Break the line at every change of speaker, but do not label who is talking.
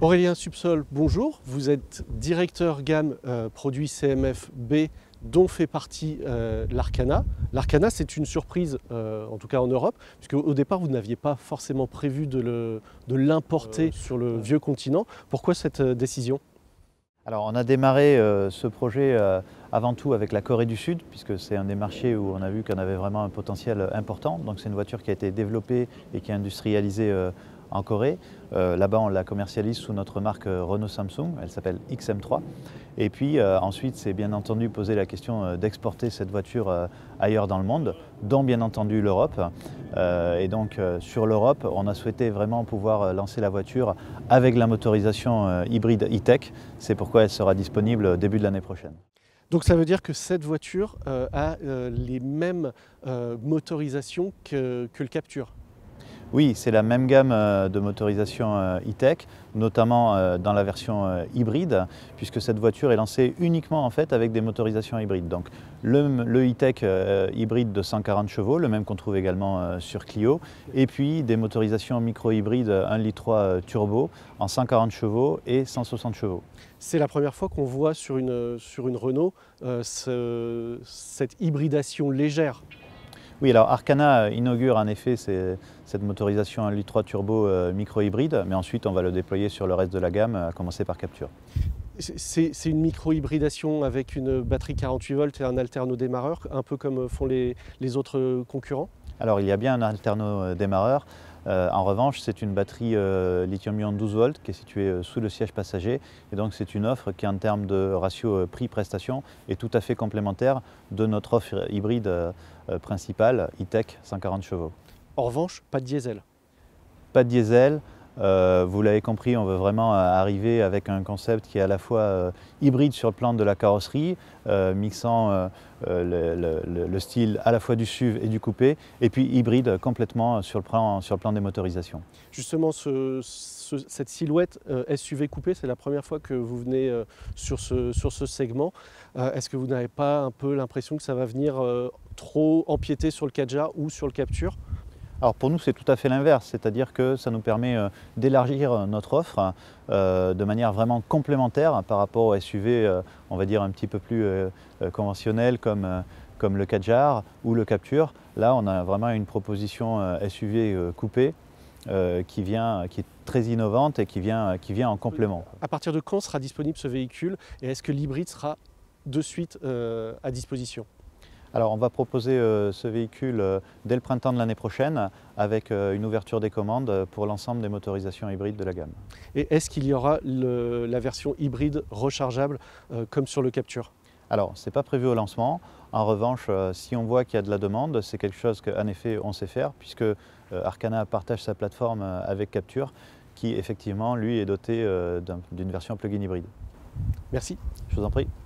Aurélien Subsol, bonjour. Vous êtes directeur gamme produit CMF B dont fait partie l'Arcana. L'Arcana, c'est une surprise, en tout cas en Europe, puisque au départ, vous n'aviez pas forcément prévu de l'importer sur le vieux continent. Pourquoi cette décision ?
Alors on a démarré ce projet avant tout avec la Corée du Sud, puisque c'est un des marchés où on a vu qu'on avait vraiment un potentiel important. Donc c'est une voiture qui a été développée et qui est industrialisée en Corée. Là-bas on la commercialise sous notre marque Renault-Samsung, elle s'appelle XM3. Et puis ensuite c'est bien entendu poser la question d'exporter cette voiture ailleurs dans le monde, dont bien entendu l'Europe. Et donc sur l'Europe, on a souhaité vraiment pouvoir lancer la voiture avec la motorisation hybride e-tech. C'est pourquoi elle sera disponible début de l'année prochaine.
Donc ça veut dire que cette voiture a les mêmes motorisations que le Captur ?
Oui, c'est la même gamme de motorisation e-tech, notamment dans la version hybride, puisque cette voiture est lancée uniquement en fait avec des motorisations hybrides. Donc le e-tech hybride de 140 chevaux, le même qu'on trouve également sur Clio, et puis des motorisations micro-hybrides 1,3 litre turbo en 140 chevaux et 160 chevaux.
C'est la première fois qu'on voit sur une Renault cette hybridation légère.
Oui, alors Arcana inaugure en effet cette motorisation 1,3 litre turbo micro-hybride, mais ensuite on va le déployer sur le reste de la gamme, à commencer par Captur.
C'est une micro-hybridation avec une batterie 48 volts et un alterno-démarreur, un peu comme font les autres concurrents ?
Alors il y a bien un alterno-démarreur. En revanche, c'est une batterie lithium-ion 12 volts qui est située sous le siège passager. Et donc c'est une offre qui en termes de ratio prix-prestation est tout à fait complémentaire de notre offre hybride principale, e-tech 140 chevaux.
En revanche, pas de diesel.
Pas de diesel. Vous l'avez compris, on veut vraiment arriver avec un concept qui est à la fois hybride sur le plan de la carrosserie, mixant le style à la fois du SUV et du coupé, et puis hybride complètement sur le plan des motorisations.
Justement, cette silhouette SUV coupé, c'est la première fois que vous venez sur ce segment. Est-ce que vous n'avez pas un peu l'impression que ça va venir trop empiéter sur le Kadjar ou sur le Captur ?
Alors pour nous, c'est tout à fait l'inverse, c'est-à-dire que ça nous permet d'élargir notre offre de manière vraiment complémentaire par rapport aux SUV, on va dire un petit peu plus conventionnels comme le Kadjar ou le Captur. Là, on a vraiment une proposition SUV coupée qui est très innovante et qui vient en complément.
À partir de quand sera disponible ce véhicule et est-ce que l'hybride sera de suite à disposition ?
Alors on va proposer ce véhicule dès le printemps de l'année prochaine avec une ouverture des commandes pour l'ensemble des motorisations hybrides de la gamme.
Et est-ce qu'il y aura la version hybride rechargeable comme sur le Captur ?
Alors ce n'est pas prévu au lancement. En revanche, si on voit qu'il y a de la demande, c'est quelque chose qu'en effet on sait faire puisque Arcana partage sa plateforme avec Captur qui effectivement lui est doté d'une version plug-in hybride.
Merci.
Je vous en prie.